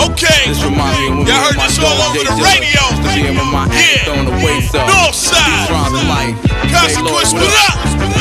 Okay. This remind me of when y'all heard this all over the radio. Yeah, throwing the weights up. Northside. Consequence, what up?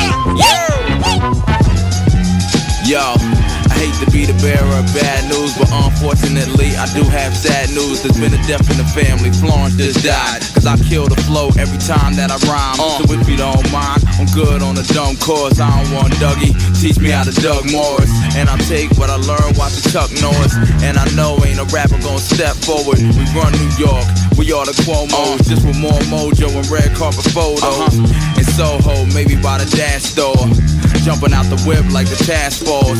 Yo, I hate to be the bearer of bad news, but unfortunately I do have sad news. There's been a death in the family. Florence just died, cause I kill the flow every time that I rhyme. So if you don't mind, I'm good on the dumb course. I don't want Dougie, teach me how to Doug Morris. And I take what I learned watching Chuck Norris. And I know ain't a rapper gonna step forward. We run New York, we all the Cuomo's, just with more mojo and red carpet photos. In Soho, maybe by the dash store, jumping out the whip like the task force.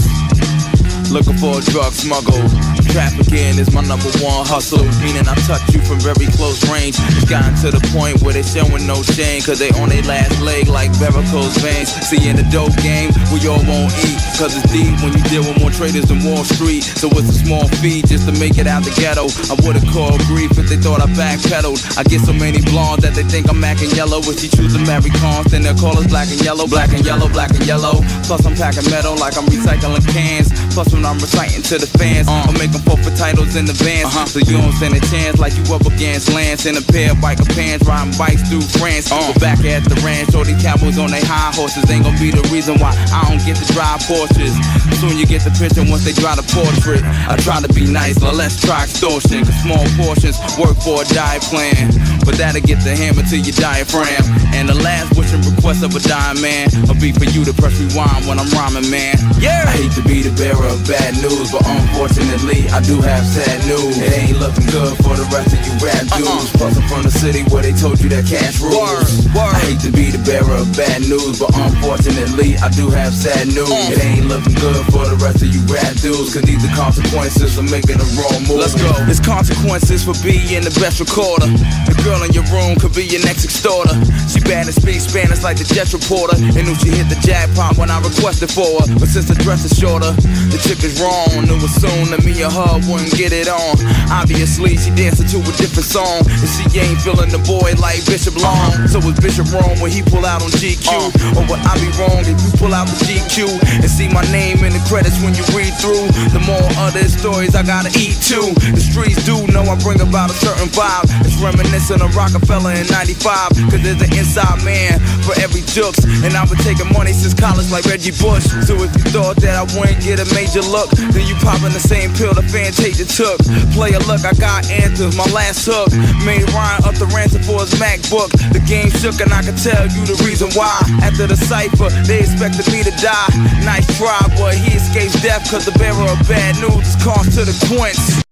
Looking for a drug smuggle. Trafficking is my #1 hustle, meaning I touch you from very close range. It's gotten to the point where they showing no shame, cause they on their last leg like varicose veins. See, in the dope game, we all won't eat, cause it's deep when you deal with more traders than Wall Street. So it's a small fee just to make it out the ghetto. I would've called grief if they thought I backpedaled. I get so many blondes that they think I'm acting yellow. If she choose to marry cons, then they'll call us black and yellow, black and yellow, black and yellow. Plus I'm packing metal like I'm recycling cans. Plus when I'm reciting to the fans, I'm making for titles in advance. So you don't stand a chance like you up against Lance in a pair of biker pants, riding bikes through France. But back at the ranch, all these cowboys on their high horses ain't gonna be the reason why I don't get to drive Porsches. Soon you get the picture once they draw the portrait. I try to be nice, but let's try extortion, cause small portions work for a diet plan, but that'll get the hammer to your diaphragm. And the last wish and request of a dying man will be for you to press rewind when I'm rhyming, man. Yeah. I hate to be the bearer of bad news, but unfortunately I do have sad news. It ain't looking good for the rest of you rap dudes. Plus I'm from the city where they told you that cash rules. I hate to be the bearer of bad news, but unfortunately I do have sad news. It ain't looking good for the rest of you rap dudes, cause these are consequences for making the wrong move. Let's go. There's consequences for being the best recorder. The girl in your room could be your next extorter. She bad and speaks Spanish like the Jet reporter, and knew she hit the jackpot when I requested for her. But since the dress is shorter, the chick is wrong. Knew it soon that me or her wouldn't get it on. Obviously she dancing to a different song, and she ain't feeling the boy like Bishop Long. So was Bishop wrong when he pull out on GQ? Or would I be wrong if you pull out the GQ and see my name in the credits when you read through? The more other stories I gotta eat too. The streets do know I bring about a certain vibe. It's reminiscent of Rockefeller in 95, cause there's an inside man for every jokes, and I've been taking money since college like Reggie Bush. So if you thought that I wouldn't get a major look, then you popping the same pill the Fantasia took. Play a look, I got answers, my last hook made Ryan up the ransom for his MacBook. The game shook and I could tell you the reason why. After the cypher, they expected me to die. Nice try, but he escapes death, cause the bearer of bad news is consequence.